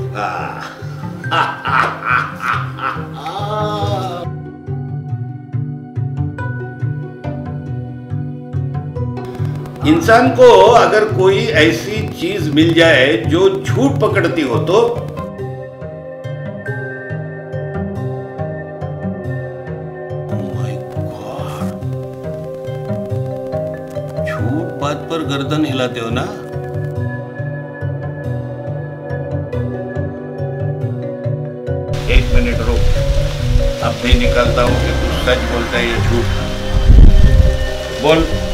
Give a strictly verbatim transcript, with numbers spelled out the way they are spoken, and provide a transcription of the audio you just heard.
इंसान को अगर कोई ऐसी चीज मिल जाए जो झूठ पकड़ती हो तो माय गॉड, झूठ बात पर गर्दन हिलाते हो ना। एक मिनट रुक, अब नहीं निकालता हूं कि तू सच बोलता है या झूठ। बोल।